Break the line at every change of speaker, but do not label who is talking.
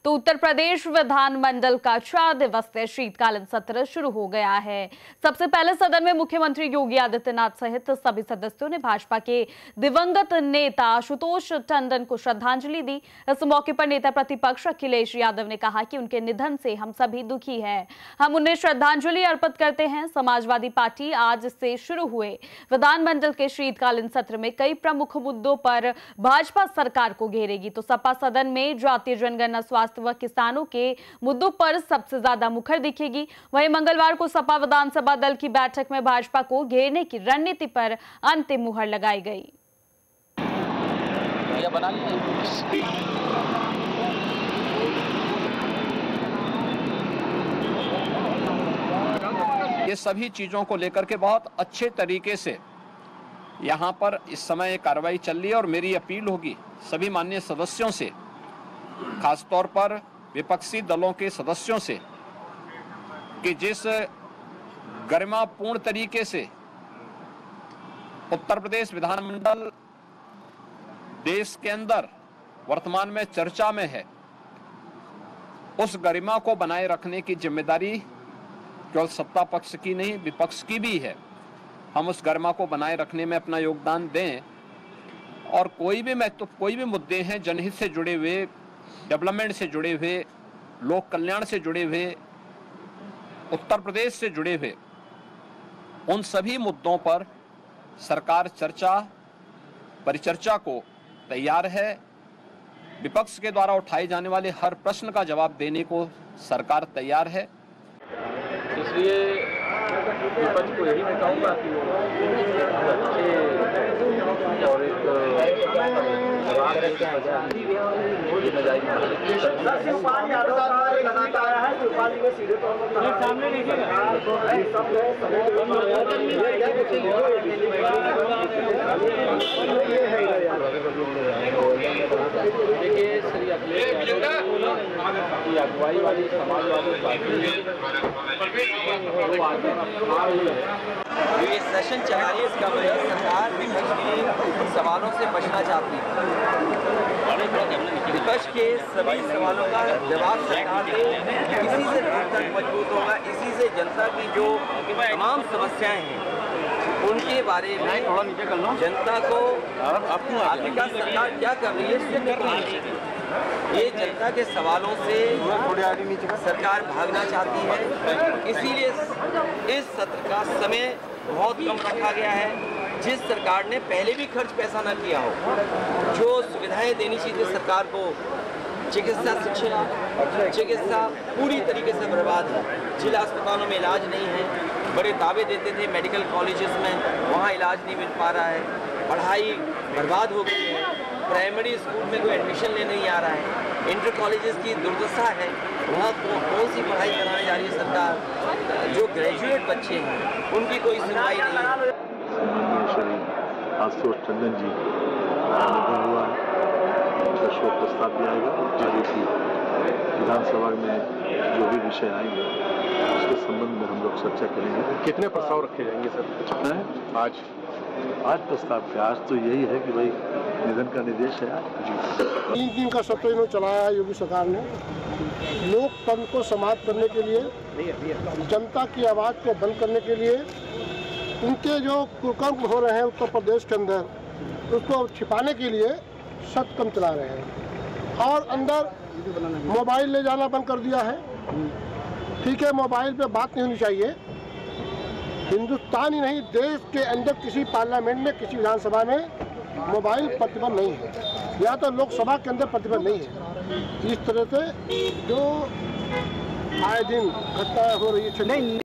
तो उत्तर प्रदेश विधानमंडल का 4 दिवसीय शीतकालीन सत्र शुरू हो गया है। सबसे पहले सदन में मुख्यमंत्री योगी आदित्यनाथ सहित सभी सदस्यों ने भाजपा के दिवंगत नेता आशुतोष टंडन को श्रद्धांजलि दी। इस मौके पर नेता प्रतिपक्ष अखिलेश यादव ने कहा कि उनके निधन से हम सभी दुखी हैं, हम उन्हें श्रद्धांजलि अर्पित करते हैं। समाजवादी पार्टी आज से शुरू हुए विधानमंडल के शीतकालीन सत्र में कई प्रमुख मुद्दों पर भाजपा सरकार को घेरेगी। तो सपा सदन में जातीय जनगणना, स्वास्थ्य व किसानों के मुद्दों पर सबसे ज्यादा मुखर दिखेगी। वहीं मंगलवार को सपा विधानसभा दल की बैठक में भाजपा को घेरने की रणनीति पर अंतिम मुहर लगाई गई।
ये सभी चीजों को लेकर के बहुत अच्छे तरीके से यहाँ पर इस समय कार्रवाई चल रही है और मेरी अपील होगी सभी माननीय सदस्यों से, खासतौर पर विपक्षी दलों के सदस्यों से, कि जिस गरिमापूर्ण तरीके से उत्तर प्रदेश विधानमंडल देश के अंदर वर्तमान में चर्चा में है, उस गरिमा को बनाए रखने की जिम्मेदारी केवल सत्ता पक्ष की नहीं, विपक्ष की भी है। हम उस गरिमा को बनाए रखने में अपना योगदान दें और कोई भी मुद्दे हैं जनहित से जुड़े हुए, डेवलपमेंट से जुड़े हुए, लोक कल्याण से जुड़े हुए, उत्तर प्रदेश से जुड़े हुए, उन सभी मुद्दों पर सरकार परिचर्चा को तैयार है। विपक्ष के द्वारा उठाए जाने वाले हर प्रश्न का जवाब देने को सरकार तैयार है।
इसलिए विपक्ष को यही मैं कहूँगा कि अच्छे और एक देखिए श्री अखिलेश की अगुवाई वाली समाजवादी पार्टी
ये सेशन चला रही है, इसका मतलब सरकार विपक्ष के सवालों से बचना चाहती है। विपक्ष के सभी सवालों का जवाब सरकार दे, इसी से लोकतंत्र मजबूत होगा, इसी से जनता की जो तमाम समस्याएं हैं उनके बारे में जनता को आखिरकार सरकार क्या कर रही है इससे निकलना। ये जनता के सवालों से सरकार भागना चाहती है, इसीलिए इस सत्र का समय बहुत कम रखा गया है। जिस सरकार ने पहले भी खर्च पैसा न किया हो, जो सुविधाएं देनी चाहिए सरकार को, चिकित्सा पूरी तरीके से बर्बाद है। जिला अस्पतालों में इलाज नहीं है, बड़े दावे देते थे मेडिकल कॉलेजेस में, वहाँ इलाज नहीं मिल पा रहा है। पढ़ाई बर्बाद हो गई है, प्राइमरी स्कूल में कोई एडमिशन लेने नहीं आ रहा है। इंटर कॉलेजेस की दुर्दशा है, वहाँ कौन सी पढ़ाई कराने जा रही है सरकार। जो ग्रेजुएट बच्चे हैं उनकी कोई सुनवाई नहीं है।
श्री आशुतोष टंडन जी निधन हुआ है, उनका शोक प्रस्ताव दिया जाएगा। विधानसभा में जो भी विषय आएंगे उसके संबंध में हम लोग चर्चा करेंगे।
कितने प्रस्ताव रखे जाएंगे सर
आज प्रस्ताव क्या, आज तो यही है कि भाई निधन का निर्देश है आज।
3 दिन का सत्र इन्होंने चलाया है योगी सरकार ने, लोकतंत्र को समाप्त करने के लिए, जनता की आवाज़ को बंद करने के लिए। उनके जो कुकर्म हो रहे हैं उत्तर प्रदेश के अंदर, उसको छिपाने के लिए सत्कर्म चला रहे हैं और अंदर मोबाइल ले जाना बंद कर दिया है। ठीक है, मोबाइल पे बात नहीं होनी चाहिए। हिंदुस्तान ही नहीं, देश के अंदर किसी पार्लियामेंट में, किसी विधानसभा में मोबाइल प्रतिबंध नहीं है, या तो लोकसभा के अंदर प्रतिबंध नहीं है। इस तरह से जो आए दिन घटना हो रही है